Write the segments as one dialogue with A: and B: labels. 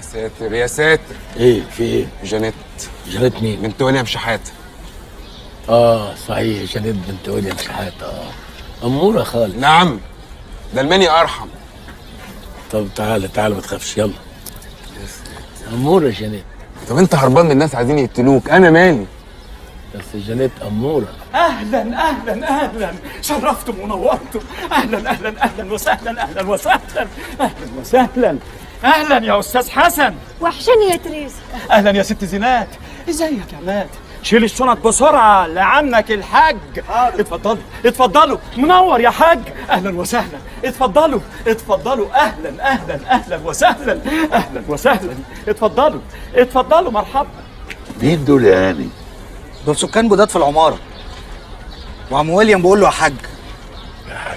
A: يا ساتر يا ساتر.
B: ايه في ايه؟
A: جانيت.
B: جانيت مين؟
A: بنت ويليام شحاته.
B: صحيح، جانيت بنت ويليام شحاته. اموره خالص.
A: نعم، ده المني ارحم.
B: طب تعالى ما تخافش، يلا. اموره جانيت.
A: طب انت هربان من الناس عايزين يقتلوك، انا مالي؟
B: بس جانيت اموره.
C: اهلا اهلا اهلا، شرفتم ونورتم. اهلا اهلا اهلا وسهلا، اهلا وسهلا، اهلا وسهلا. اهلا يا استاذ حسن.
D: وحشني يا تريزا.
C: اهلا يا ست زينات. ازيك يا عماد؟ شيل الشنط بسرعه لعمك الحاج. اتفضلوا اتفضلوا، منور يا حاج. اهلا وسهلا، اتفضلوا اتفضلوا. اهلا اهلا اهلا وسهلا، اهلا وسهلا. اتفضلوا اتفضلوا، مرحبا.
E: مين دول يا هاني؟
F: دول سكان جداد في العماره، وعم ويليام بيقول له يا حاج.
B: يا حاج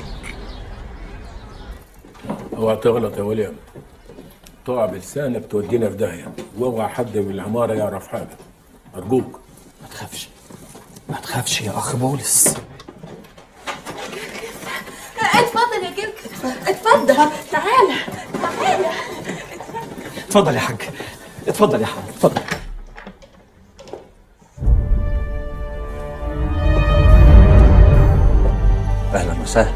B: اوعى تغلط يا ويليام، تقع بلسانك تودينا في داهيه، واوعى حد من العماره يعرف حاجه، ارجوك.
C: ما تخافش ما تخافش يا اخ بولس.
D: اتفضل يا كركس، اتفضل. تعالى.
C: اتفضل يا حاج، اتفضل يا حاج، اتفضل.
F: اهلا وسهلا.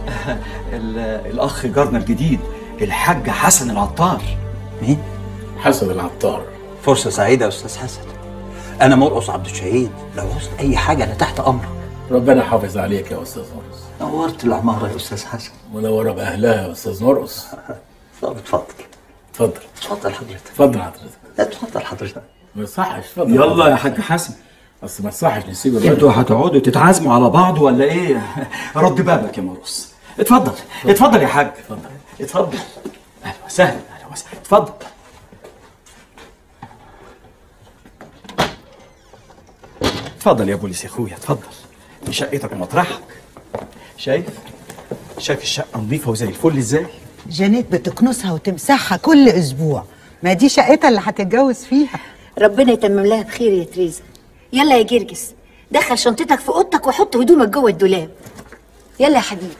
C: الاخ جارنا الجديد الحاج حسن العطار.
F: مين؟
B: حسن العطار.
F: فرصه سعيده يا استاذ حسن. انا مرقص عبد الشهيد، لو عوزت اي حاجه انا تحت امرك.
B: ربنا يحافظ عليك يا استاذ مرقص.
F: نورت العماره يا استاذ حسن.
B: منوره باهلها يا استاذ مرقص.
F: طب اتفضل
C: اتفضل
F: حضرتك.
B: اتفضل حضرتك.
F: اتفضل حضرتك.
B: ما يصحش، اتفضل.
C: يلا يا حاج حسن.
B: اصل ما يصحش نسيب الراجل.
C: انتوا هتقعدوا تتعازموا على بعض ولا ايه؟ رد بابك يا مرقص. اتفضل اتفضل يا حاج. اتفضل. اهلا وسهلا، اهلا وسهلا. اتفضل. اتفضل يا بوليس يا اخويا، اتفضل. دي شقتك ومطرحك. شايف الشقه نظيفه وزي الفل ازاي؟
G: جانيت بتكنسها وتمسحها كل اسبوع، ما دي شقتها اللي هتتجوز فيها.
D: ربنا يتمم لها بخير يا تريزا. يلا يا جرجس، دخل شنطتك في اوضتك وحط هدومك جوه الدولاب. يلا يا حبيبي.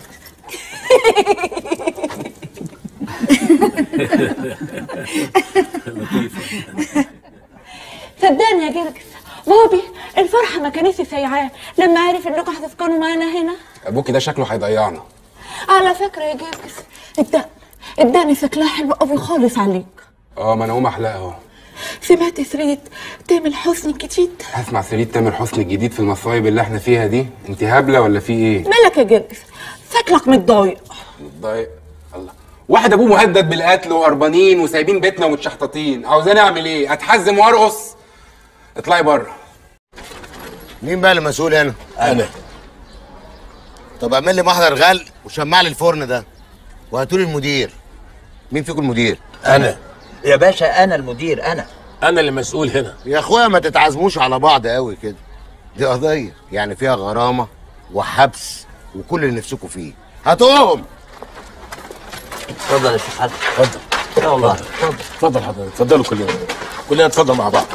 H: صدقني يا جرجس، بابي الفرحه ما كانتش سايعاه لما عرف انكم هتسكنوا معانا هنا.
A: ابوكي ده شكله هيضيعنا.
H: على فكره يا جرجس، الدقن شكلها حلو قوي خالص عليك.
A: ما انا هقوم احلقها اهو.
H: سمعت سرية تامر حسني الجديد؟
A: هسمع سرية تامر حسني الجديد في المصايب اللي احنا فيها دي؟ انت هبله ولا في ايه؟
H: مالك يا جرجس؟ شكلك متضايق.
A: متضايق؟ الله، واحد ابوه مهدد بالقتل وهربانين وسايبين بيتنا ومتشحططين، عاوزاني اعمل ايه؟ اتحزم وارقص؟ اطلعي بره.
E: مين بقى المسؤول هنا؟
B: انا.
E: طب اعمل لي محضر غل وشمع لي الفرن ده وهاتولي المدير. مين فيكم المدير؟
B: انا
F: يا باشا انا المدير.
B: انا اللي مسؤول هنا.
E: يا اخويا ما تتعزموش على بعض قوي كده، دي قضيه يعني فيها غرامه وحبس وكل اللي نفسكم فيه. هاتوهم.
F: اتفضل يا شيخ حسن.
B: اتفضل.
F: يا والله.
B: اتفضل حضرتك، اتفضلوا كلنا اتفضل مع بعض.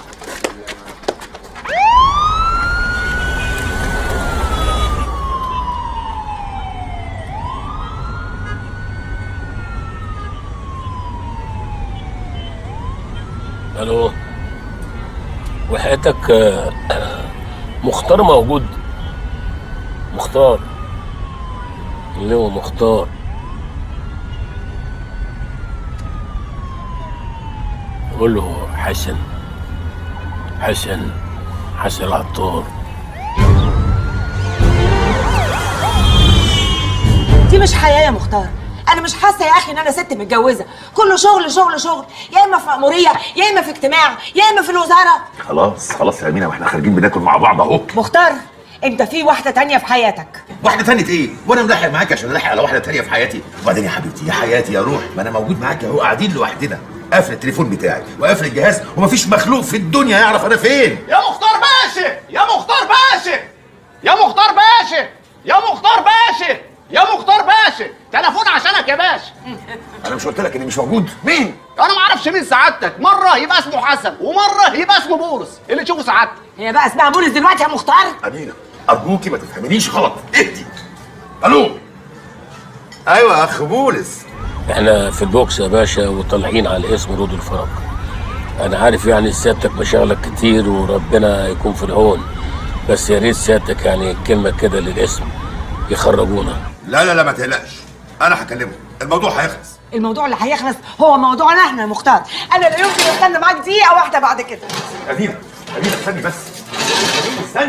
B: الو، وحياتك مختار موجود؟ مختار اللي هو مختار. قول له حسن العطار.
G: دي مش حياه يا مختار. انا مش حاسه يا اخي ان انا ست متجوزه، كله شغل شغل شغل، يا اما في مأموريه يا اما في اجتماع يا اما في الوزاره.
E: خلاص يا امينه، واحنا خارجين بناكل مع بعض اهو.
G: مختار، انت في واحده تانية في حياتك.
E: واحده تانية ايه؟ وانا ملاحق معاك عشان الاحق على واحده تانية في حياتي؟ وبعدين يا حبيبتي يا حياتي يا روح، ما انا موجود معاك اهو، قاعدين لوحدنا. قافل التليفون بتاعي وقافل الجهاز ومفيش مخلوق في الدنيا يعرف انا فين.
C: يا مختار باشا، يا مختار باشا، يا مختار باشا، يا مختار باشا، يا مختار باشا، تليفون عشانك يا باشا.
E: انا مش قلت لك اني مش موجود؟ مين؟
C: انا ما اعرفش مين سعادتك، مره يبقى اسمه حسن ومره يبقى اسمه بولس، اللي تشوفه سعادتك.
G: هي بقى اسمها بولس دلوقتي يا مختار؟
E: امينه ارجوكي ما تفهمنيش غلط، اهدي. الو. ايوه يا اخ بولس،
B: احنا في البوكس يا باشا وطالعين على الاسم رود الفرج. انا عارف يعني سيادتك مشاغلك كتير وربنا يكون في العون، بس يا ريت سيادتك يعني كلمه كده للاسم يخرجونا.
E: لا لا لا ما تقلقش، انا هكلمه، الموضوع هيخلص.
G: الموضوع اللي هيخلص هو موضوعنا احنا يا مختار. انا لا يمكن استنى معاك دقيقه واحده بعد كده.
E: أدينا استني بس، استني.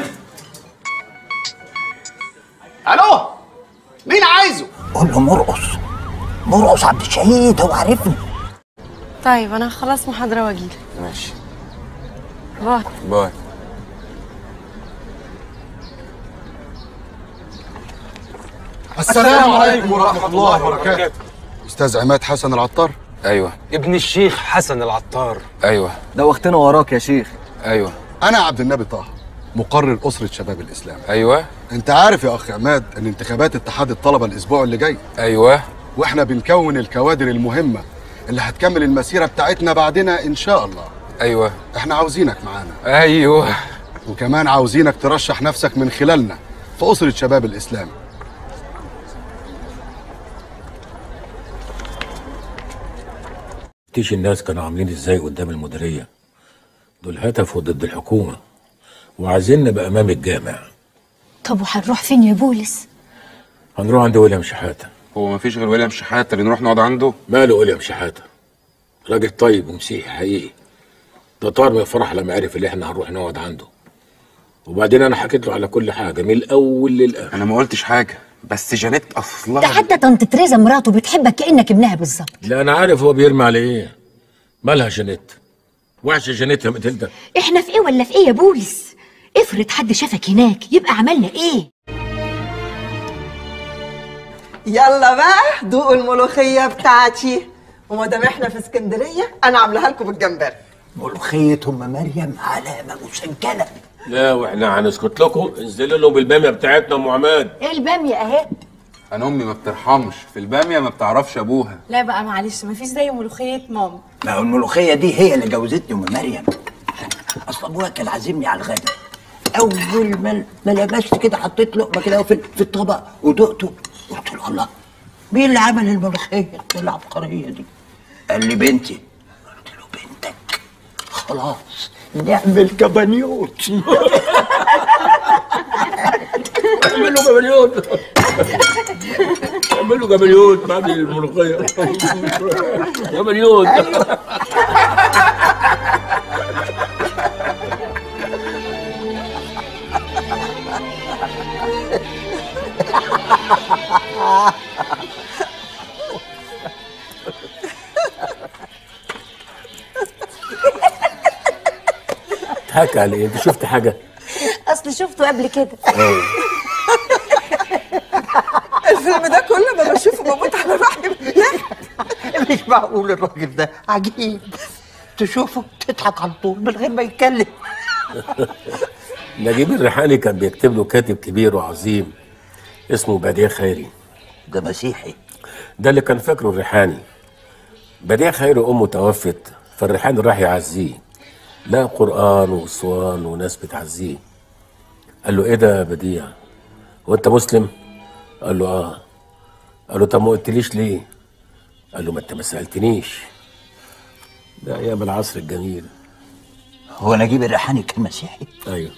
I: الو، مين عايزه؟
F: قول له مرقص عبد الشهيد، هو عارفني.
J: طيب انا هخلص محاضره واجيلك.
A: ماشي،
J: باي
A: باي.
K: السلام عليكم ورحمة الله وبركاته. أستاذ عماد حسن العطار؟
A: ايوه.
L: ابن الشيخ حسن العطار.
A: ايوه.
L: دوختنا وراك يا شيخ.
A: ايوه.
K: أنا عبد النبي طه، مقرر أسرة شباب الإسلام.
A: ايوه.
K: أنت عارف يا أخ عماد إن انتخابات اتحاد الطلبة الأسبوع اللي جاي.
A: ايوه.
K: وإحنا بنكون الكوادر المهمة اللي هتكمل المسيرة بتاعتنا بعدنا إن شاء الله.
A: ايوه.
K: إحنا عاوزينك معانا.
A: ايوه.
K: وكمان عاوزينك ترشح نفسك من خلالنا في أسرة شباب الإسلام.
B: تيجي الناس كانوا عاملين ازاي قدام المديريه؟ دول هتفوا ضد الحكومه وعايزين نبقى امام الجامع.
D: طب وهنروح فين يا بولس؟
B: هنروح عند ويليام شحاته.
A: هو مفيش غير ويليام شحاته اللي نروح نقعد عنده؟
B: ماله ويليام شحاته؟ راجل طيب ومسيحي حقيقي. ده طار من الفرح لما عرف اللي احنا هنروح نقعد عنده. وبعدين انا حكيت له على كل حاجه من الاول للاخر.
A: انا ما قلتش حاجه، بس جانيت اصلا
D: ده حتى طنط تريزا مراته بتحبك كأنك ابنها بالظبط.
B: لا انا عارف هو بيرمي على ايه. مالها جانيت؟ وحشه جانيت يا متلده.
D: احنا في ايه ولا في ايه يا بولس؟ افرض حد شافك هناك يبقى عملنا ايه؟
G: يلا بقى دوقوا الملوخيه بتاعتي، وما دام احنا في اسكندريه انا عاملاها لكم بالجمبري.
F: ملوخية ام مريم علامة مسجلة.
B: لا واحنا هنسكت لكم. انزلوا لهم بالباميه بتاعتنا ام عماد.
D: ايه الباميه اهي.
A: انا امي ما بترحمش في الباميه، ما بتعرفش ابوها.
J: لا بقى معلش، مفيش زي ملوخيه ماما.
F: ما هو الملوخية دي هي اللي جوزتني ام مريم. اصل ابوها كان عازمني على الغدا. اول ما لبست كده حطيت لقمه كده في الطبق ودقته، قلت له الله، مين اللي عمل الملوخيه العبقريه دي؟ قال لي بنتي. قلت له بنتك؟ خلاص نعمل كبانيوت.
B: اعملوا جبليوت. اعملوا جبليوت بعد الملوخيه. جبليوت. تضحك على ايه؟ انت شفت حاجه؟
D: اصل شفته قبل كده.
G: الفيلم ده كل ما بشوفه بموت على روحي.
F: مش معقول الراجل ده عجيب، تشوفه تضحك على طول من غير ما يتكلم.
B: نجيب الريحاني كان بيكتب له كاتب كبير وعظيم اسمه بديع خيري.
F: ده مسيحي.
B: ده اللي كان فاكره الريحاني. بديع خيري امه توفت، فالريحاني راح يعزيه، لا قرآن وصوان وناس بتعزيه. قال له ايه ده يا بديع؟ هو انت مسلم؟ قال له اه. قال له طب ما قلتليش ليه؟ قال له ما انت ما سالتنيش. ده ايام العصر الجميل.
F: هو نجيب الريحاني كان مسيحي؟
B: ايوه.